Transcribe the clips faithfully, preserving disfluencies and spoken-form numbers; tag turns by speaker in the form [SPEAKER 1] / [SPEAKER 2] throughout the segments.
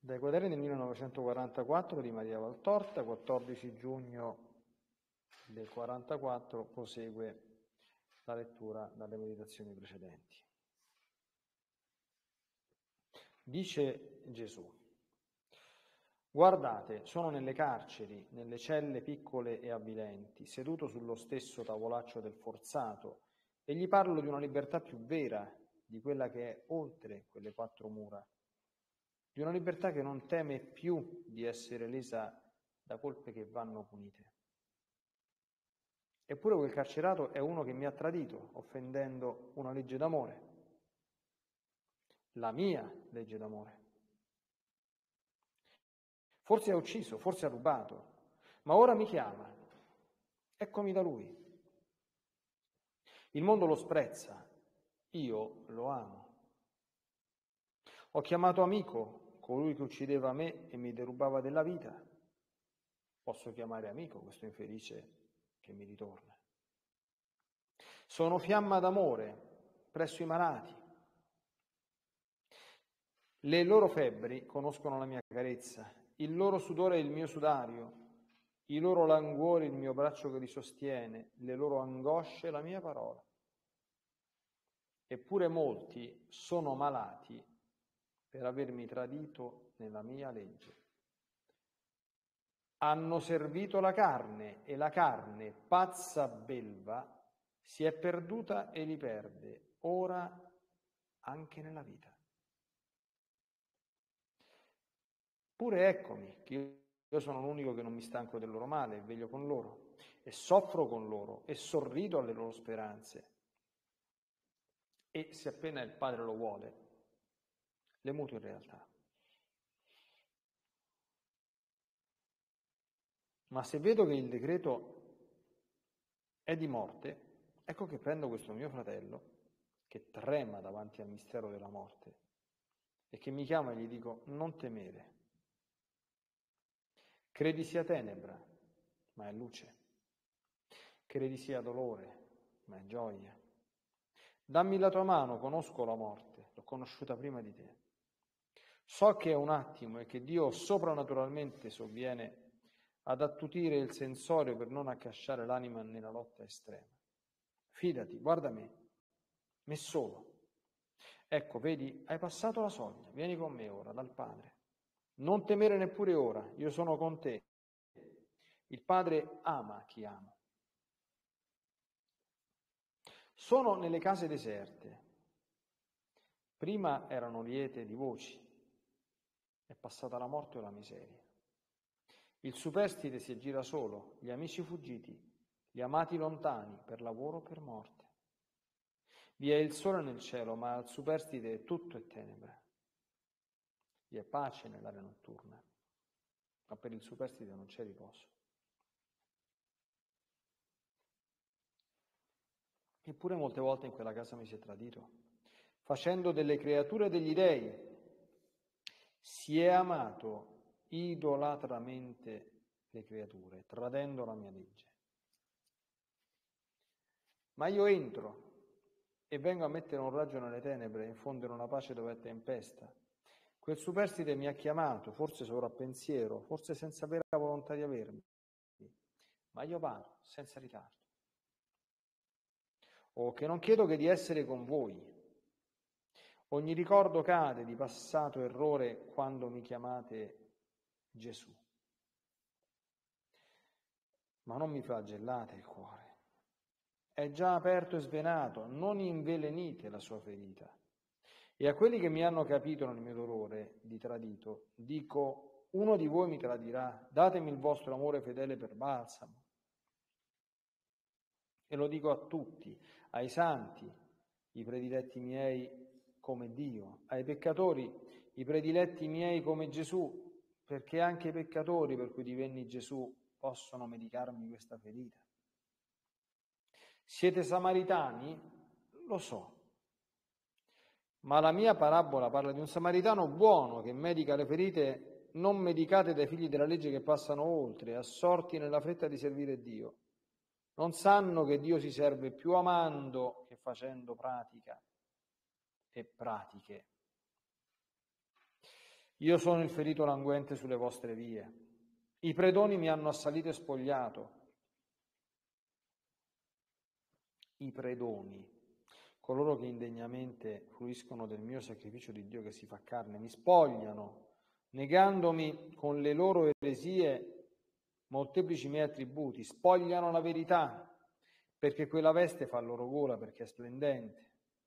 [SPEAKER 1] Dai quaderni del millenovecentoquarantaquattro di Maria Valtorta, quattordici giugno del quarantaquattro, prosegue la lettura dalle meditazioni precedenti. Dice Gesù: guardate, sono nelle carceri, nelle celle piccole e avvilenti, seduto sullo stesso tavolaccio del forzato, e gli parlo di una libertà più vera di quella che è oltre quelle quattro mura, di una libertà che non teme più di essere lesa da colpe che vanno punite. Eppure quel carcerato è uno che mi ha tradito, offendendo una legge d'amore, la mia legge d'amore. Forse ha ucciso, forse ha rubato, ma ora mi chiama. Eccomi da lui. Il mondo lo sprezza, io lo amo. Ho chiamato amico colui che uccideva me e mi derubava della vita. Posso chiamare amico questo infelice che mi ritorna. Sono fiamma d'amore presso i malati. Le loro febbri conoscono la mia carezza, il loro sudore è il mio sudario, i loro languori il mio braccio che li sostiene, le loro angosce la mia parola. Eppure molti sono malati per avermi tradito nella mia legge. Hanno servito la carne e la carne, pazza belva, si è perduta e li perde, ora anche nella vita. Pure eccomi, che io sono l'unico che non mi stanco del loro male, e veglio con loro, e soffro con loro, e sorrido alle loro speranze. E se appena il Padre lo vuole, le muto in realtà. Ma se vedo che il decreto è di morte, ecco che prendo questo mio fratello, che trema davanti al mistero della morte, e che mi chiama e gli dico: non temere. Credi sia tenebra, ma è luce. Credi sia dolore, ma è gioia. Dammi la tua mano, conosco la morte, l'ho conosciuta prima di te. So che è un attimo e che Dio soprannaturalmente sovviene ad attutire il sensorio per non accasciare l'anima nella lotta estrema. Fidati, guarda me, me solo. Ecco, vedi, hai passato la soglia, vieni con me ora dal Padre. Non temere neppure ora, io sono con te. Il Padre ama chi ama. Sono nelle case deserte. Prima erano liete di voci, è passata la morte o la miseria. Il superstite si aggira solo, gli amici fuggiti, gli amati lontani, per lavoro o per morte. Vi è il sole nel cielo, ma al superstite tutto è tenebra. Vi è pace nell'aria notturna, ma per il superstite non c'è riposo. Eppure molte volte in quella casa mi si è tradito, facendo delle creature degli dei. Si è amato idolatramente le creature, tradendo la mia legge. Ma io entro e vengo a mettere un raggio nelle tenebre e infondere una pace dove è tempesta. Quel superstite mi ha chiamato, forse sovrappensiero, forse senza vera volontà di avermi, ma io vado senza ritardo. O che non chiedo che di essere con voi. Ogni ricordo cade di passato errore quando mi chiamate Gesù. Ma non mi flagellate il cuore. È già aperto e svenato, non invelenite la sua ferita. E a quelli che mi hanno capito nel mio dolore di tradito, dico: uno di voi mi tradirà, datemi il vostro amore fedele per balsamo. E lo dico a tutti, ai santi, i prediletti miei come Dio, ai peccatori, i prediletti miei come Gesù, perché anche i peccatori per cui divenni Gesù possono medicarmi questa ferita. Siete samaritani? Lo so. Ma la mia parabola parla di un samaritano buono che medica le ferite non medicate dai figli della legge che passano oltre, assorti nella fretta di servire Dio. Non sanno che Dio si serve più amando che facendo pratica e pratiche. Io sono il ferito languente sulle vostre vie. I predoni mi hanno assalito e spogliato. I predoni, coloro che indegnamente fruiscono del mio sacrificio di Dio che si fa carne, mi spogliano, negandomi con le loro eresie molteplici miei attributi, spogliano la verità, perché quella veste fa loro gola, perché è splendente.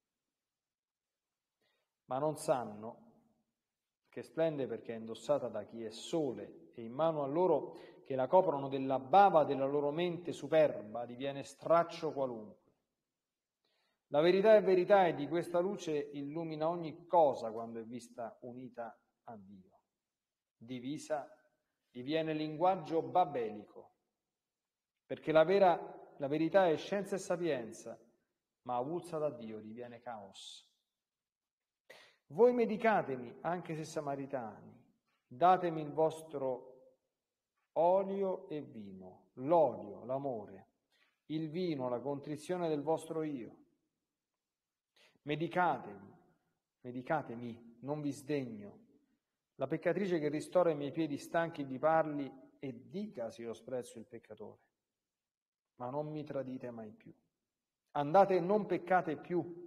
[SPEAKER 1] Ma non sanno che splende perché è indossata da chi è sole, e in mano a loro che la coprono della bava della loro mente superba diviene straccio qualunque. La verità è verità e di questa luce illumina ogni cosa quando è vista unita a Dio. Divisa diviene linguaggio babelico, perché la, vera, la verità è scienza e sapienza, ma avulsa da Dio diviene caos. Voi medicatemi, anche se samaritani, datemi il vostro olio e vino, l'olio, l'amore, il vino, la contrizione del vostro io. Medicatevi, medicatemi, non vi sdegno. La peccatrice che ristora i miei piedi stanchi vi parli e dica se io sprezzo il peccatore. Ma non mi tradite mai più. Andate e non peccate più.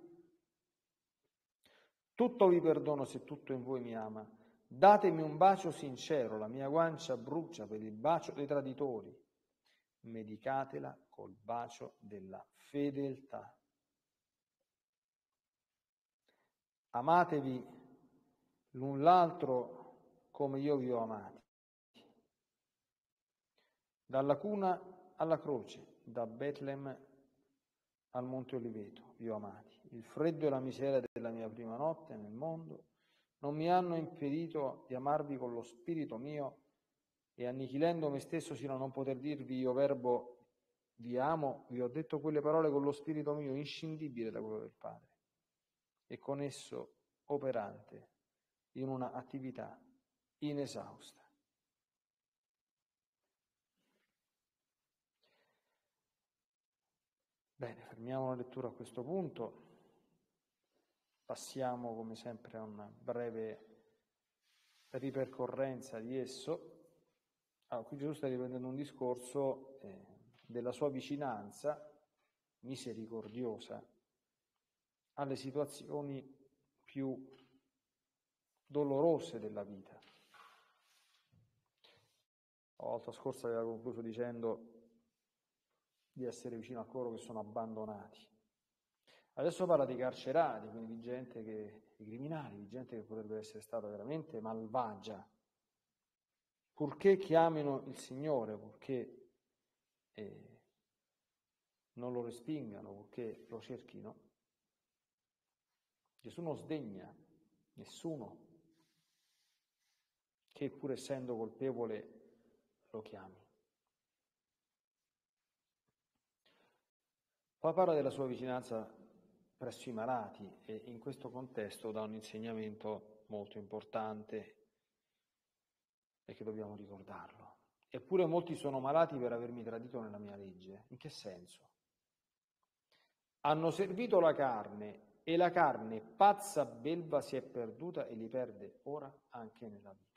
[SPEAKER 1] Tutto vi perdono se tutto in voi mi ama. Datemi un bacio sincero, la mia guancia brucia per il bacio dei traditori. Medicatela col bacio della fedeltà. Amatevi l'un l'altro come io vi ho amati. Dalla cuna alla croce, da Betlemme al Monte Oliveto, vi ho amati. Il freddo e la miseria della mia prima notte nel mondo non mi hanno impedito di amarvi con lo spirito mio, e annichilendo me stesso sino a non poter dirvi io verbo vi amo, vi ho detto quelle parole con lo spirito mio inscindibile da quello del Padre, e con esso operante in una attività inesausta. Bene, fermiamo la lettura a questo punto. Passiamo come sempre a una breve ripercorrenza di esso. Allora, qui Gesù sta riprendendo un discorso eh, della sua vicinanza misericordiosa alle situazioni più dolorose della vita. La volta scorsa aveva concluso dicendo di essere vicino a coloro che sono abbandonati. Adesso parla di carcerati, quindi di gente che, di criminali, di gente che potrebbe essere stata veramente malvagia, purché chiamino il Signore, purché eh, non lo respingano, purché lo cerchino. Gesù non sdegna nessuno che, pur essendo colpevole, lo chiami. Poi parla della sua vicinanza presso i malati, e in questo contesto dà un insegnamento molto importante e che dobbiamo ricordarlo. Eppure molti sono malati per avermi tradito nella mia legge. In che senso? Hanno servito la carne, e la carne pazza belva si è perduta e li perde ora anche nella vita.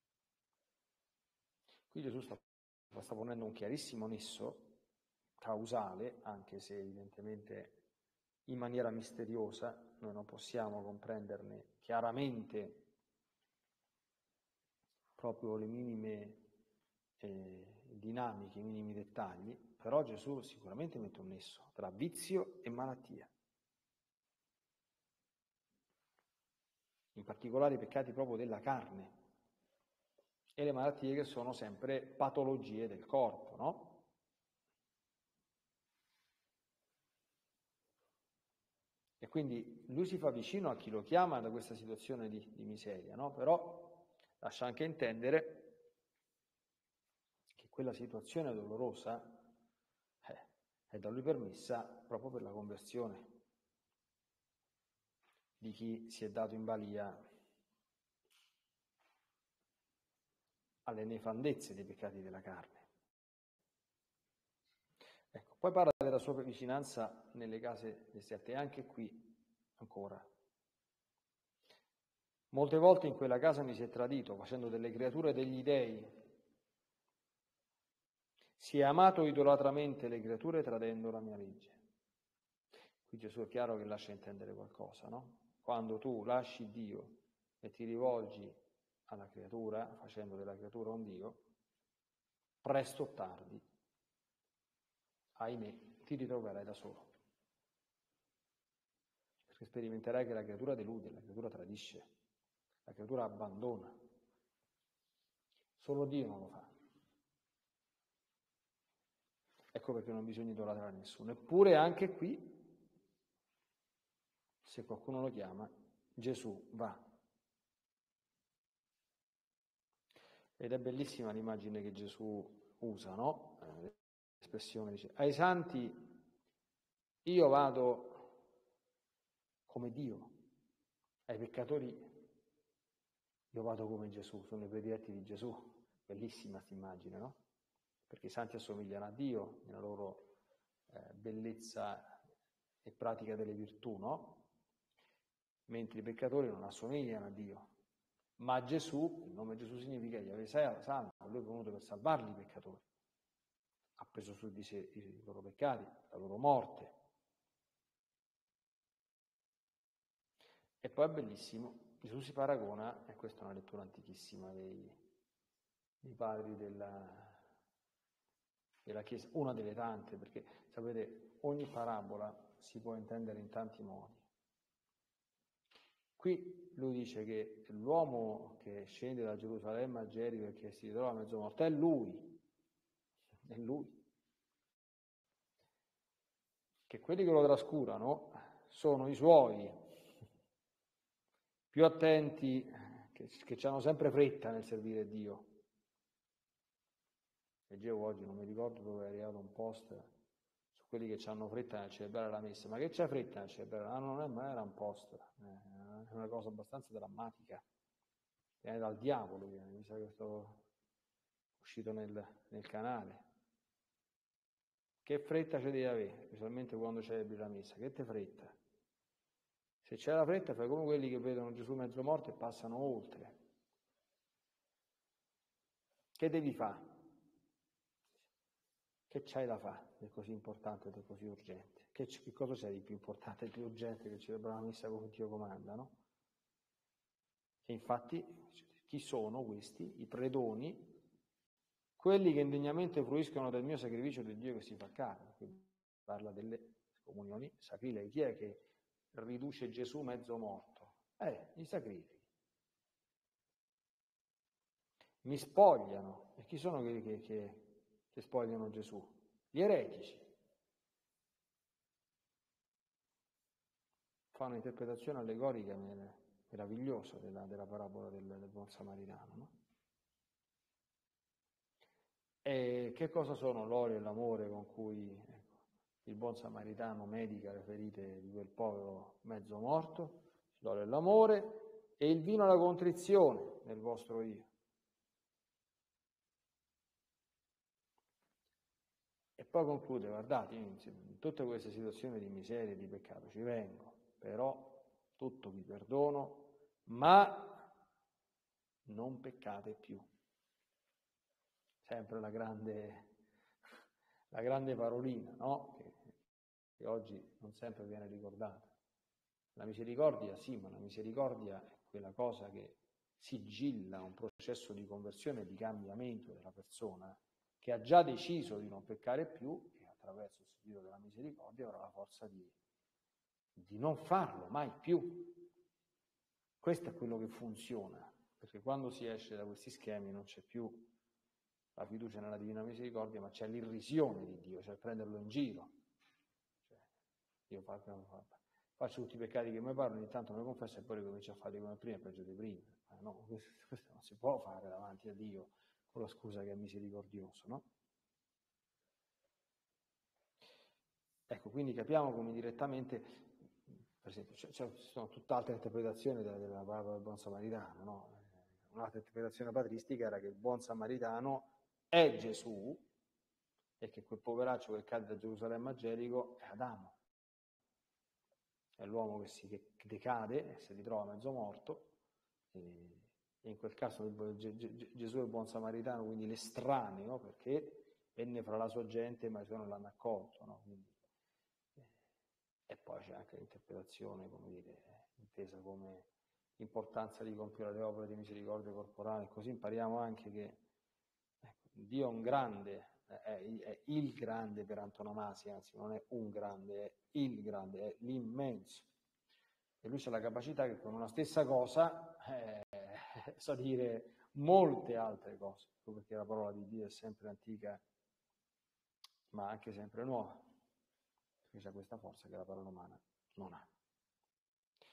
[SPEAKER 1] Qui Gesù sta, sta ponendo un chiarissimo nesso causale, anche se evidentemente in maniera misteriosa, noi non possiamo comprenderne chiaramente proprio le minime eh, dinamiche, i minimi dettagli, però Gesù sicuramente mette un nesso tra vizio e malattia. In particolare i peccati proprio della carne e le malattie che sono sempre patologie del corpo, no? E quindi lui si fa vicino a chi lo chiama da questa situazione di, di miseria, no? Però lascia anche intendere che quella situazione dolorosa eh, è da lui permessa proprio per la conversione di chi si è dato in balia alle nefandezze dei peccati della carne. Ecco, poi parla della sua vicinanza nelle case deserte, e anche qui ancora Molte volte in quella casa mi si è tradito, facendo delle creature degli dei. Si è amato idolatramente le creature tradendo la mia legge. Qui Gesù è chiaro che lascia intendere qualcosa, no? Quando tu lasci Dio e ti rivolgi alla creatura, facendo della creatura un Dio, presto o tardi, ahimè, ti ritroverai da solo. Perché sperimenterai che la creatura delude, la creatura tradisce, la creatura abbandona. Solo Dio non lo fa. Ecco perché non bisogna idolatrare nessuno. Eppure anche qui, se qualcuno lo chiama, Gesù va. Ed è bellissima l'immagine che Gesù usa, no? Eh, l'espressione dice, ai santi io vado come Dio, ai peccatori io vado come Gesù, sono i prediletti di Gesù. Bellissima questa immagine, no? Perché i santi assomigliano a Dio nella loro eh, bellezza e pratica delle virtù, no? Mentre i peccatori non assomigliano a Dio. Ma Gesù, il nome Gesù significa Yahweh Santo, lui è venuto per salvarli i peccatori. Ha preso su di sé i loro peccati, la loro morte. E poi è bellissimo, Gesù si paragona, e questa è una lettura antichissima dei, dei padri della, della Chiesa, una delle tante, perché sapete, ogni parabola si può intendere in tanti modi. Qui lui dice che l'uomo che scende da Gerusalemme a Gerico e che si trova a mezzo morto è lui, è lui. Che quelli che lo trascurano sono i suoi, più attenti, che, che hanno sempre fretta nel servire Dio. Leggevo oggi, non mi ricordo dove è arrivato un post su quelli che hanno fretta nel celebrare la messa. Ma che c'è fretta nel celebrare? Ah, non è, ma era un post, è una cosa abbastanza drammatica. Viene dal diavolo, viene, mi sa che sto uscito nel, nel canale. Che fretta c'è devi avere, specialmente quando celebri la messa? Che te fretta? Se c'è la fretta fai come quelli che vedono Gesù mezzo morto e passano oltre. Che devi fare? Che c'hai da fare è così importante ed è così urgente? Che, che cosa c'è di più importante e più urgente che celebrare la messa come Dio comanda, no? E infatti, chi sono questi? I predoni, quelli che indegnamente fruiscono del mio sacrificio del Dio che si fa carne. Quindi parla delle comunioni sacrilege. Chi è che riduce Gesù mezzo morto? Eh, i sacrifici. Mi spogliano. E chi sono quelli che, che, che spogliano Gesù? Gli eretici. Fa un'interpretazione allegorica meravigliosa della, della parabola del, del buon samaritano, no? E che cosa sono l'olio e l'amore con cui ecco, il buon samaritano medica le ferite di quel povero mezzo morto? L'olio e l'amore e il vino alla contrizione nel vostro io. E poi conclude, guardate, io in tutte queste situazioni di miseria e di peccato ci vengo, però tutto vi perdono, ma non peccate più. Sempre la grande, la grande parolina, no? Che, che oggi non sempre viene ricordata. La misericordia sì, ma la misericordia è quella cosa che sigilla un processo di conversione e di cambiamento della persona che ha già deciso di non peccare più e attraverso il servizio della misericordia avrà la forza di, di non farlo mai più. Questo è quello che funziona, perché quando si esce da questi schemi non c'è più la fiducia nella divina misericordia, ma c'è l'irrisione di Dio, cioè prenderlo in giro. Cioè, io faccio, faccio tutti i peccati che mi parlano, ogni tanto mi confesso e poi ricomincio a farli come prima e peggio di prima. Eh, no, questo, questo non si può fare davanti a Dio con la scusa che è misericordioso, no? Ecco, quindi capiamo come direttamente, per esempio, ci sono tutt'altre interpretazioni della, della parola del buon samaritano, no? Un'altra interpretazione patristica era che il buon samaritano è Gesù e che quel poveraccio che cade da Gerusalemme a Gerico è Adamo. È l'uomo che si che decade e si ritrova mezzo morto E in quel caso Gesù è il buon samaritano, quindi l'estraneo, perché venne fra la sua gente ma i suoi non l'hanno accolto, no? Quindi, eh, e poi c'è anche l'interpretazione, come dire, intesa come importanza di compiere le opere di misericordia corporale. Così impariamo anche che ecco, Dio è un grande, è, è il grande per antonomasia, anzi non è un grande, è il grande, è l'immenso. E lui c'ha la capacità che con una stessa cosa eh, sa dire molte altre cose, perché la parola di Dio è sempre antica, ma anche sempre nuova, perché c'ha questa forza che la parola umana non ha.